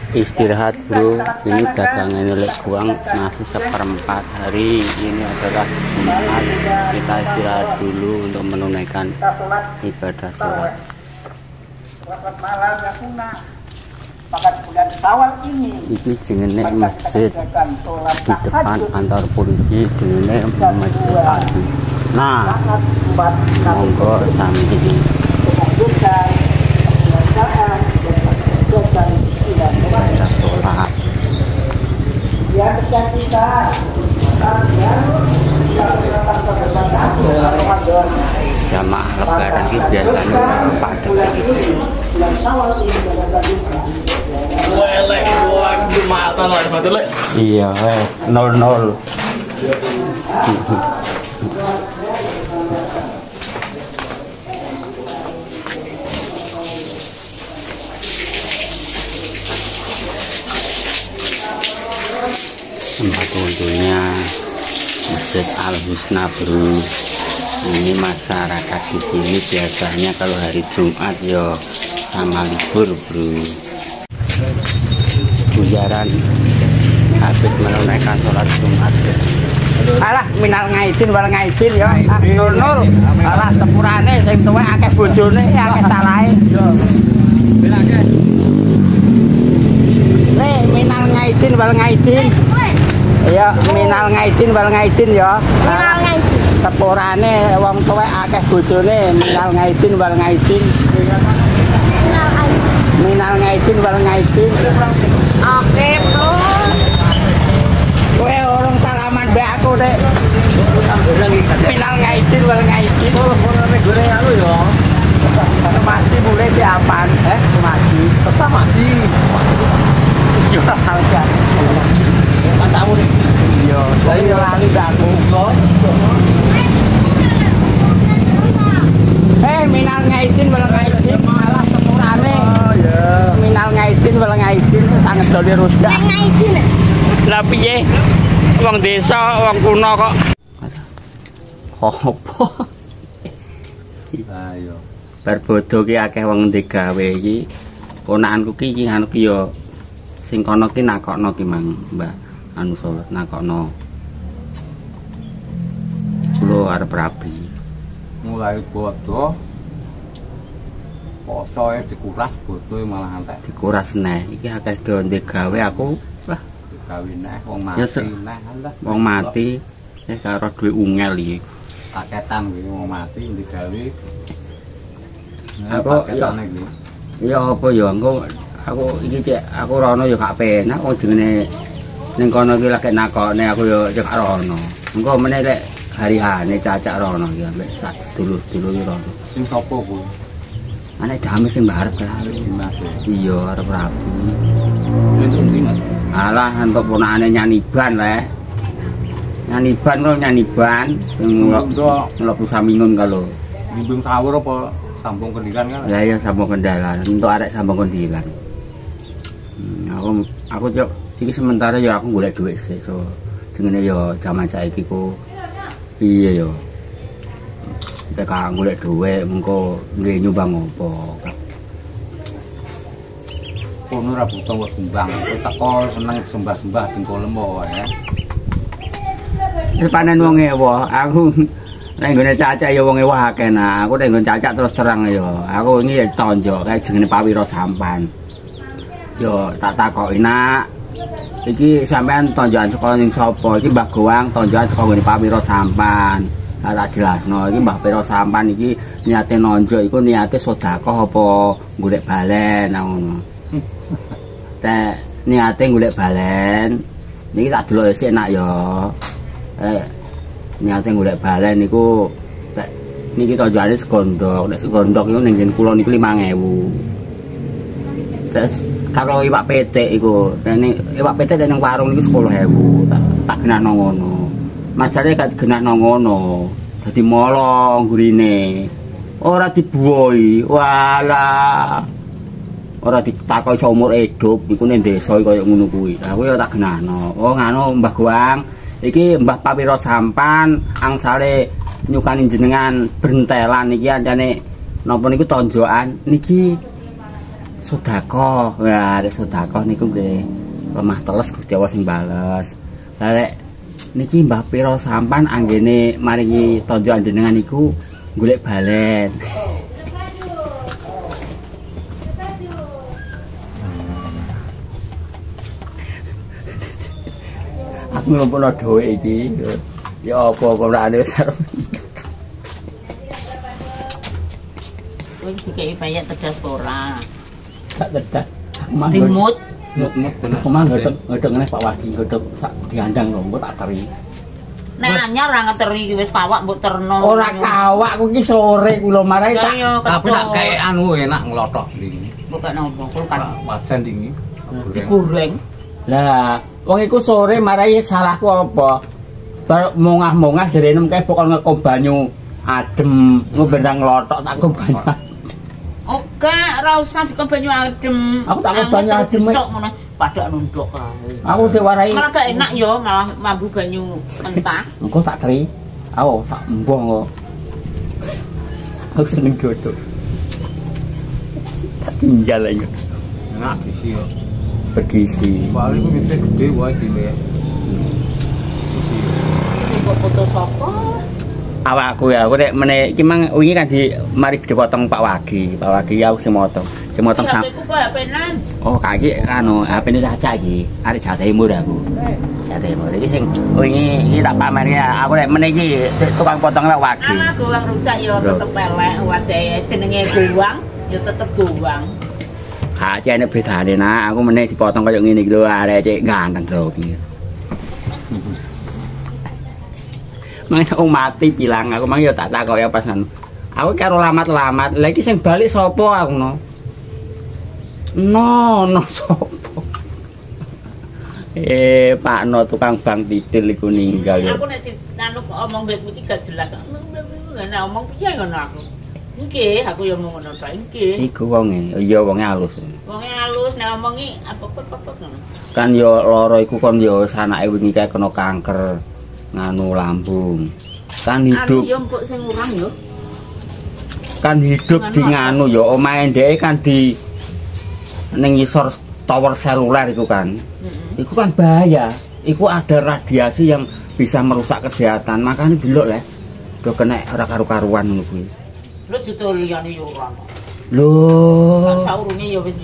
Istirahat bro, ini dagangan milik Guang masih seperempat hari. Ini adalah Jumat, kita istirahat dulu untuk menunaikan ibadah sholat. Selamat malam ya Kuna. Pada bulan Syawal ini ini jenenge masjid di depan kantor polisi, jenenge Masjid Agung. Nah, monggo sami sholat. Jamaah lebaran ini biasanya pada gitu. Iya, 00. Tempat wudhunya Masjid Al Husna bro. Ini masyarakat di sini biasanya kalau hari Jumat yo sama libur bro. Bujaran habis menunaikan sholat Jumat. Alah minal ngaidin wal ngaidin ya. Nur alah sepurane sing tuwek akeh bojone akeh salahe. Minal ngaidin wal ngaidin. Ya minal ngaidin wal ngaidin ya. Minal ngaidin. Sepurane wong tuwek akeh bojone minal ngaidin wal ngaidin. Minal ngaidin wal ngaidin. Oke, Bro. Kowe orang salaman mbek aku Dek. Minal ngaidin wal ngaidin. Ono gore anu ya. Masih mulai diapan, masih. Tetap masih. Yo halja. Matamu nih. Yo, dari lali aku. Minal ngaidin wal ngaidin malah sepurane. Oh iya. Minal ngaidin wal ngaidin sanget dole rusak. Ngaidin. Lah piye? Wong desa, wong kuno kok. Opo? Ayo. Bar bodho ki akeh wong digawe iki. Ponakanku ki anu ki yo sing kono ki nakokno ki Mang, Mbak. Anu salat nakokno. Kulo arep rabi. Mulai bodho poso dikuras bodho malah entek. Dikuras neh. Iki akeh donde gawe aku. Lah, gawe neh wong mati neh. Wong mati karo duwe ungel iki. Paketan iki wong mati digawe. Aku ya apa ya engko aku iki cek aku rono ya gak penak wong jenenge ning kono iki lagi nakone aku ya cek rono. Engko meneh lek hari-hari cacak rono ya ambek sak dulur-dulur rono. Sing sapa kuwi? Anak damai sing barep kae Mas. Iya arep rabi. Entuk ndi Mas? Alah entuk ponakane Nyaniban le. Nyaniban kok Nyaniban sing mlebu Samingun kalau. Bimbing sawur apa sambung kendilan kan? Ya ya sambung kendalan. Untuk arek sambung kendilan. Aku cok iki sementara ya aku golek dhuwit sih so jenenge ya jaman saiki ku iya ya. Teka golek dhuwit mengko nggih nyumbang apa. Ono ra butuh wis sumbang. Teko seneng sembah-sembah dengkolem wae. Panen wonge wae aku nek nggone cacak ya wonge wae akeh nah. Aku nek nggone cacak terus terang ya. Aku iki tonjok kae jenenge Pawiro Sampan. Yo tak takoki nak. Iki sampean tonjokan saka ning sapa? Iki Mbah Goang tonjokan saka nggone Pawiro Sampan. Lah tak jelasno iki Mbah Pawiro Sampan iki niate nonjok iku niate sedekah apa golek balen ngono. Teh niate golek balen. Niki tak delok sik nak ya. Niate golek balen niku niki tonjokane segondok. Nek segondok iku ning nggen kula niku 5.000. Terus kalau iwak petek iku, iwak petek ning warung niku 10.000. Tak genahno ngono. Mas jare gak genahno ngono. Dadi molo gurine. Ora dibuwoi. Walah. Ora ditakoki seumur hidup iku ning desa kaya ngono kuwi. Aku ya tak genahno. Oh nganu Mbah Goang, iki Mbah Pawiro Sampan angsale nyukani jenengan bentelan iki ancane napa niku tonjokan niki sedekah. Wah, ada sedekah niku nggih lemah teles Gusti Allah sing bales. Lah lek niki Mbah Pira sampan anggene maringi tonjo anjenengan niku golek balen. Aku ngumpulno dhuwit iki. Ya apa pemrane sarep. Wis dikei bayar tedas ora. Gak tedak. Dimut. Mut bener. Kemang gedeg ngene Pak Wagi, gedeg sak diandang lho, mbok tak teri. Nek anyar ora ngeteri wis pawak mbok terno. Ora kawak ku iki sore kula marai tak. Tapi tak kayak anu enak ngelotok ini. Bukan nopo, kulkan. Wajan ini. Goreng. Lah, wong iku sore marai salahku apa? Bar mongah-mongah jerene mengke pokok ngeko banyu adem, ngombe ndang nglothok tak banyu. Oke, ora usah dikon banyu adem. Aku tak kok banyu adem. Sok ngono, padha nunduk kae. Aku sing warai. Malah gak enak yo, malah mambu banyu mentah. Engko tak teri. Aku tak embong kok. Aku seneng godhog. Tak tinggal aja. Enak gizi yo. Bergizi. Paling ku bisa gede wae dile. Kok foto sapa? Awakku ya, aku nek meneh iki mang wingi kan di mari dipotong Pak Wagi. Pak Wagi ya aku sing motong. Sing motong sam. Aku kok HP-nan. Oh, kaki anu HP-ne Caca iki. Arek Jawa Timur aku. Jawa Timur. Iki sing wingi iki tak pamer ya. Aku nek meneh iki tukang potong Pak Wagi. Ana goang rujak yo tetep elek, wajahe jenenge goang yo tetep goang. Kacene bedane nak, aku meneh dipotong kaya ngene iki lho, arek cek ganteng lho iki. Mang aku mati bilang aku mang yo tak takok ya pas anu. Aku karo lamat-lamat, lha iki sing balik sapa aku no. No sapa. Pak No tukang bang titil iku ninggal ya. Aku nek anu omong mbek iki gak jelas. Nek omong piye ngono aku. Nggih, aku yo ngono ta nggih. Iku wonge, iya wonge halus. Wonge halus nek omongi apa-apa ngono. Kan yo lara iku kon yo sanake wingi kae kena kanker nganu lambung. Kan hidup. Anu yo mbok sing urang yo. Kan hidup di nganu yo omahe dhek kan di ning ngisor tower seluler iku kan. Iku kan bahaya. Iku ada radiasi yang bisa merusak kesehatan. Makanya delok le. Do kena ora karu-karuan ngono kuwi. Lho juto liyane yo ora. Lho. Saurunge yo wis.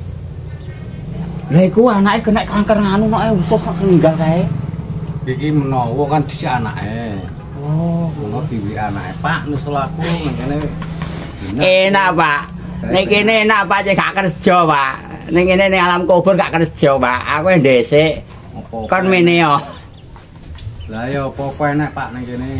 Lah iku anake kena kanker nganu nek usus sak meninggal kae. Iki menawa kan dhisik anake. Oh, Ngono diwi anake. Pak nusul aku nang kene. enak, Pak. Nek kene enak, Pak, cek gak kerja, Pak. Ning kene ning alam kubur gak kerja, Pak. Aku ndhisik. Kon mene yo. Lah ya apa-apa enak Pak nang kene.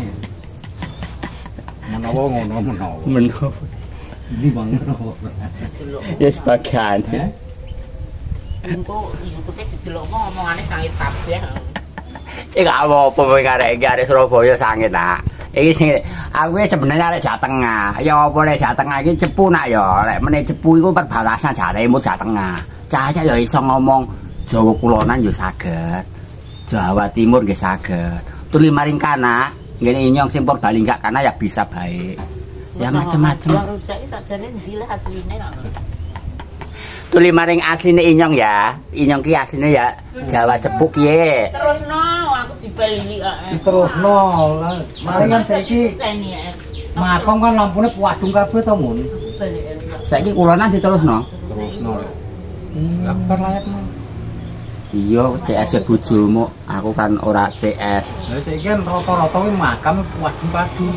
Menawa ngono menawa. Menawa. Ini bang menawa. Ya sebagian. Engko YouTube didelokno omongane sangit kabeh. Iki gak apa-apa kowe arek Surabaya sangit, Nak. Iki sing aku sebenarnya arek Jawa Tengah. Ya apa nek Jawa Tengah iki cepu nak ya. Lek meneh cepu iku perbatasan Jawa Timur Jawa Tengah. Caca ya iso ngomong Jawa Kulonan ya saged. Jawa Timur nggih saged. Tuli maring kana, ngene inyong sing Purbalingga kana ya bisa baik. Ya macam-macam. Rujak iki sakjane ndi lah asline kok. Tuli maring asline inyong ya. Inyong ki asline ya Jawa Cepuk piye. Terusno aku dibali kok. Terusno lah. Mari kan saiki makom kan lampune puadung kabeh to mun. Saiki kulonan diterusno. Terusno. Lah perlayakno. Iya, CS bojomu. Aku kan ora CS. Lah saiki kan rata-rata kuwi makam puadung-padung.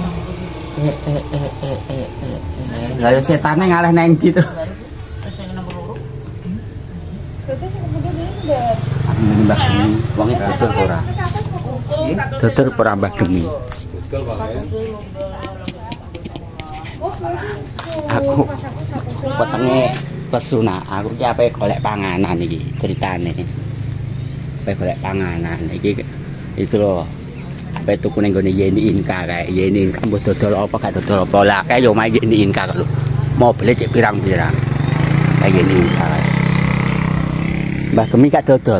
Lah yo setane ngalih nang ndi to? Sing nomor 2. Terus kemudian ini Mbah Gemi, wonge dodur ora? Dodur ora Mbah Gemi. Betul Pak. Aku wetenge lesu nak. Aku iki ape golek panganan iki ceritane. Ape golek panganan iki itu lho. Ape tuku ning gone Yeni Inka kae. Yeni Inka mbok dodol apa gak dodol apa. Lah kae yo main Yeni Inka lho. Mobil cek pirang-pirang. Kae Yeni Inka kae. Mbah Gemi gak dodol.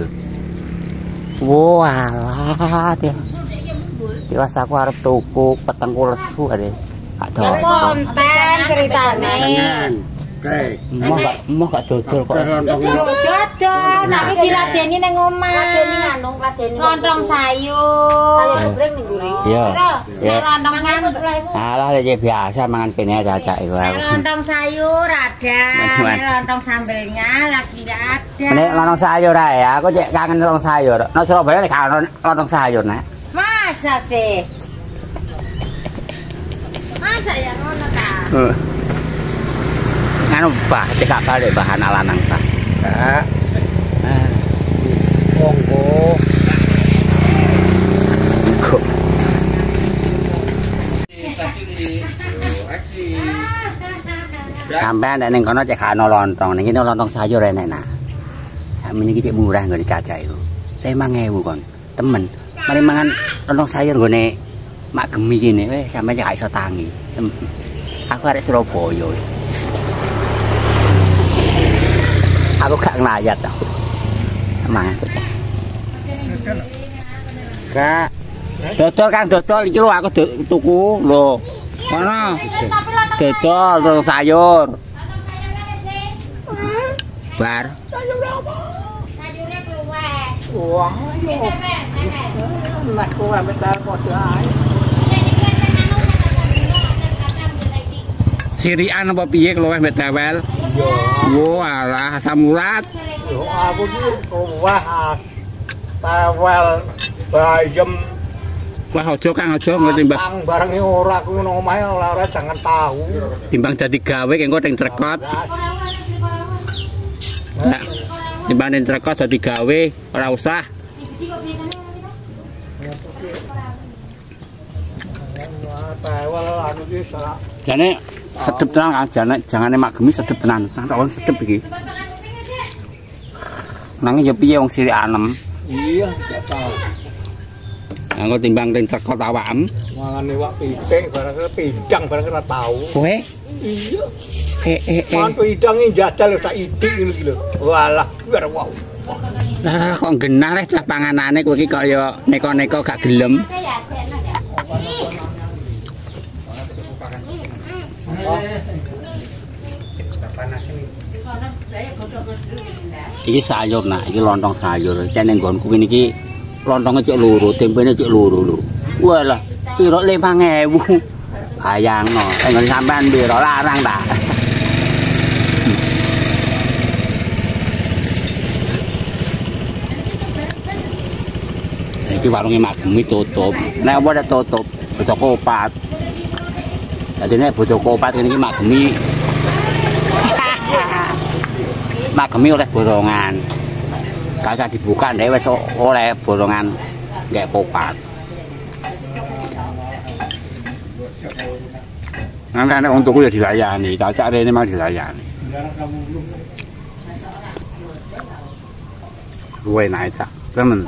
Walah, tiwas aku arep tuku petengku lesu are. Gak dodol. konten ceritane. Oke. Mau gak dodol kok. Dodol, nek diladeni ning omah. Ladeni lontong sayur. Sayur gebreng ning nguri. Iya. Nek lontong sayur Alah ya biasa mangan kene cacak iku. nek lontong sayur ada, nek lontong sambelnya lagi enggak ada. Nek lontong sayur ae, aku cek kangen lontong sayur. Nang Surabaya nek kangen lontong sayur, Nak. Masa sih? Masa ya ngono ta? Anu bah, cekak balik bahan alanang ta. Kak. Monggo. Kok sampean nek ning kono cek ana lontong, ning kene lontong sayur enek nak. Sakmene iki cek murah nggone cacak iku. 5.000 kon. Temen, mari mangan lontong sayur nggone Mak Gemi kene, weh sampean cek gak iso tangi. Aku arek Surabaya. Aku gak nglayat to. Mangan sik. Kak. Dodol Kang dodol iki lho aku tuku lho. Mana? Dodol terus sayur. Bar. Sayurnya keluar. Wah. Nek kok ambek dal padha ae. Sirian apa piye keluweh mbek dawel? Wo alah samurat. Yo aku ki wah tawel bayem Wah aja Kang aja ngerti Mbah. Bang barang iki ora aku nang omahe ora jangan tahu. Timbang dadi gawe engko ning crekot. Nah, timbang ning crekot dadi gawe ora usah. Tawel anu ki sak Jane sedep tenan Kang, jangane Mak Gemi sedep tenan. Nang tak sedep iki. Nanging ya piye wong sirik anem. iya gak tahu. Engko timbang ning crekot awakem. Mangan iwak piting barang pindang barang ora tahu. Kowe Iya. Mangan pindang iki jajal sak idik ngono iki lho. Walah, biar wow. lah kok genah leh cah panganane kowe iki kaya neko-neko gak gelem. Iki sayur nak, iki lontong sayur. Cek ning nggonku kene iki lontonge cek loro, tempene cek loro lho. Walah, piro 5.000. Bayangno, ngene sampean piro larang ta? Iki warunge Mak Gemi tutup. Nek apa nek tutup, bocah kopat. Dadi nek bocah kopat kene iki Mak Gemi. Mak Gemi oleh borongan. Kagak dibuka ndek wis oleh borongan nggak kopat. Nanti untukku ya dilayani, cacak rene mah dilayani. Luwe naik cak, temen.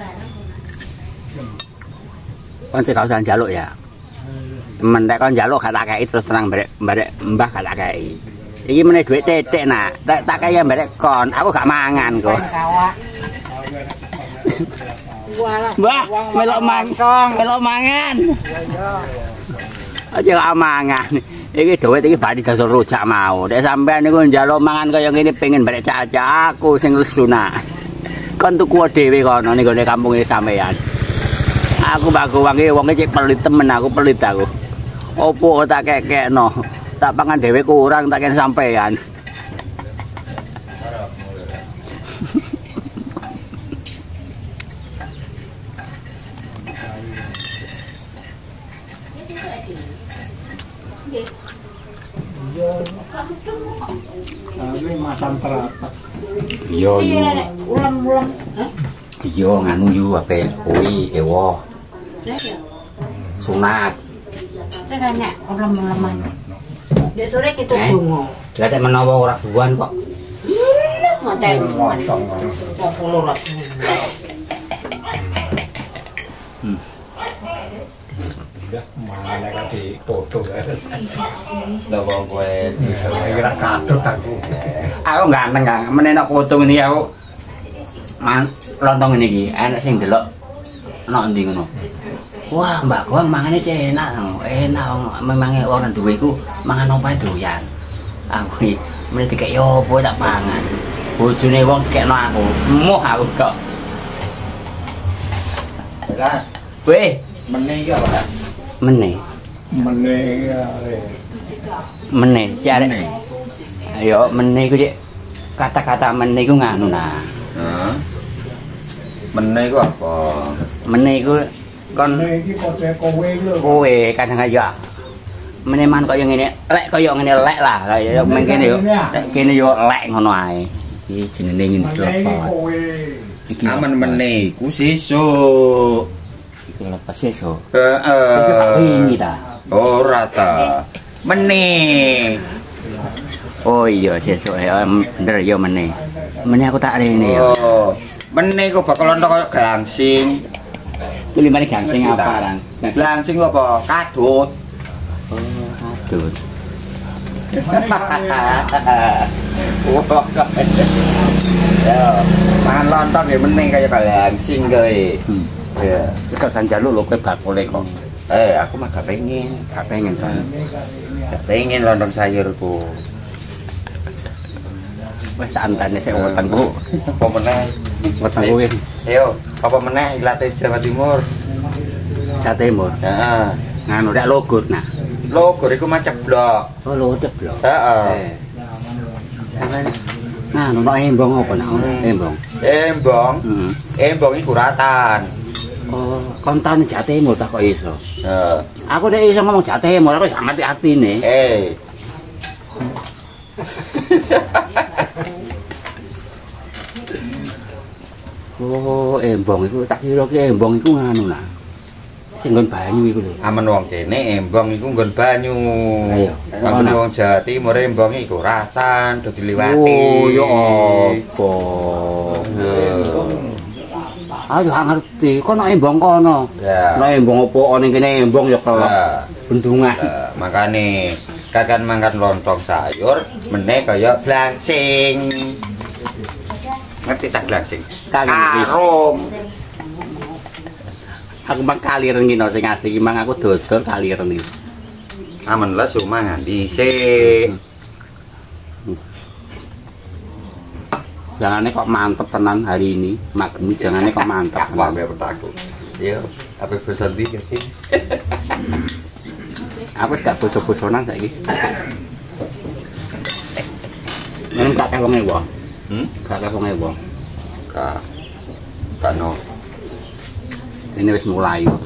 Kon sik usah njaluk ya. Temen nek kon njaluk gak tak kei terus terang barek mbah gak tak kei. Iki meneh dhuwit titik nak. Tak kei barek kon, aku gak mangan kok. Mbah, melok mangkong, melok mangan. Aja gak mangan. Iki dhuwit iki bari dodol rujak mau. Nek sampean niku njaluk mangan kaya ngene pengen barek cacak aku sing lesu nak. Kon tuku dhewe kono ning gone kampunge sampean. Aku bago wangi wong cek pelit temen aku pelit aku. Opo tak kekekno. Tak pangan dhewe kurang tak kene sampean. Ini macam teratak. Yo yo. Yo nganu yu ape kuwi ewo. Sunat. Nek orang-orang. Dek sore kita bungo. Lah nek menawa ora buan kok. Ngoten. Udah mana kati foto kan. Lah wong kowe Kira kadut aku. aku ganteng Kang. Meneh nek foto ngene aku lontong ngene iki enak sing delok nek endi ngono. Wah, Mbak Gong mangane enak. Enak memang wong nang duwe iku mangan opo doyan. Aku Meneh dikek yo apa tak pangan. Bojone wong dikekno aku. Emoh aku kok. Lah, Weh, meneh iki apa? meneh. Meneh, cari. Ayo meneh iku cek. Kata-kata meneh iku nganu nah. Heeh. Meneh iku apa? Meneh iku kon kowe kadang aja meneman kaya ngene lek kaya ngene lek lah kaya mengkene yo lek kene yo lek ngono ae iki jenenge nglepot iki Aman meneh iku sesuk. iki lepas sesuk Heeh. ini ta Ora ta. Meneh. oh iya sesuk ya bener yo meneh aku tak rene yo Oh. Meneh iku bakal ono kaya gangsing. itu limane gangsing apa rang Gangsing apa? Kadut. aduh Ya, mangan lontong ya meneh kaya gangsing kowe. Ya. kok sanjaluk lho kowe bakule kok Aku mah gak pengen. gak pengen kan Gak pengen lontong sayurku. wis antane sik wetengku Apa meneh? wetengku wis Ayo, apa meneh Ilate Jawa Timur? Jawa Timur Heeh. nganu rek logut nah Logor iku macet blok. oh logut lho Heeh. nganu no embong apa nak embong Embong. Embong iku ratan. oh kontan Jawa Timur tak kok iso Heeh. aku nek iso ngomong Jawa Timur aku sangat atine oh embong iku tak kira ki embong iku nganu nah sing nggon banyu iku lho Amen wong kene embong iku nggon banyu. Ayo. Kanggo wong Jawa Timur embong iku ratan do diliwati. oh ya apa aku gak ngerti kono embong kono Ya. nek embong apa ning kene embong ya kelep Nah, bendungan makane kakan mangan lontong sayur meneh kaya blangsing. Ngerti tak blangsing? Ngerti. Karung. aku mang kaliren ngino sing asli iki mang aku dodol kaliren iki Aman lah mangan dhisik. jangannya kok mantep tenan hari ini magmi jangannya kok mantep Wah, be petakku. Iya, apa pesan iki? aku wis gak boso-bosonan saiki Nang gak kawonge wong. Gak kawonge wong. Kano. Ini wis mulai kok.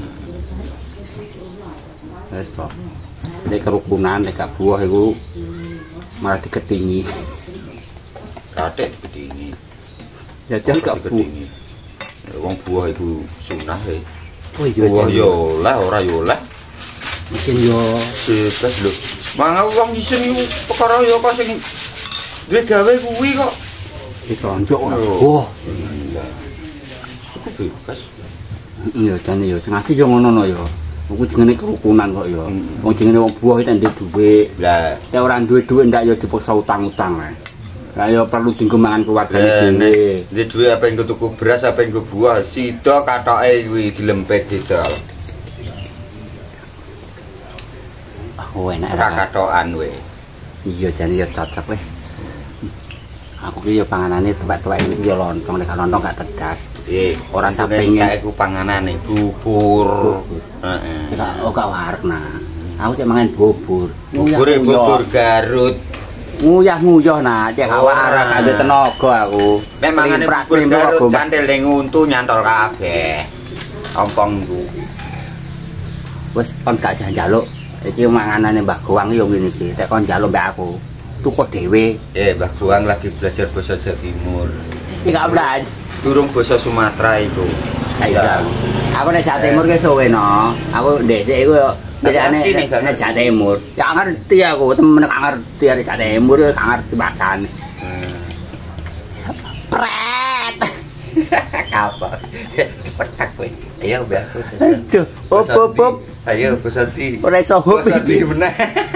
Wis to. Nek kerukunan nek gak buah iku malah diketingi. Kathek diketingi. Ya jan gak buah. Wong buah iku sunah e. Oh iya Buah yo lah ora yo lah. Mungkin yo Bebas lho. Mangan wong isin iku perkara yo kok sing duwe gawe kuwi kok. ditonjok ora. Oh. Iku bebas. Iya jane yo sing asli yo ngono yo. Iku jenenge kerukunan kok yo. Wong jenenge wong buah iki ndek dhuwit. Lah, Nek ora duwe dhuwit ndak yo dipaksa utang-utang ae. Lah yo perlu dienggo mangan keluargane dhewe. nek duwe apa yang tuku beras apa yang buah, sida kathoke kuwi dilempet didol. Oh enak Ora ra. kathokan we. Iya jane yo cocok wis. Aku ki yo panganane tuwek-tuwek iki yo lontong, nek lontong gak tedas. Ora Sampe sampe pengen. iku panganane bubur. Heeh. Gak warna. Aku cek mangan bubur. Bubur Garut. Nguyah-nguyah nah, cek awak arek gak ada tenaga aku. Nek mangane bubur Garut kantil ning untu nyantol kabeh. Ompong ku. Wis kon gak njaluk. Iki manganane Mbah Goang yo ngene iki. Tek kon njaluk mbek aku. Tuku dhewe. Mbah Goang lagi belajar bahasa Jawa Timur. Iki gak belajar. Durung bahasa Sumatera iku. Kayak aku nek Jawa Timur ki suwe no. Aku ndesik iku yo bedane nek Jawa Timur. Ya ngerti aku, temen gak ngerti nek Jawa Timur yo gak ngerti bahasane. Pret. Apa? Kesekak kowe. Ayo mbak aku. Aduh, op. Ayo, Bos Santi. Ora iso hop. Bos Santi meneh.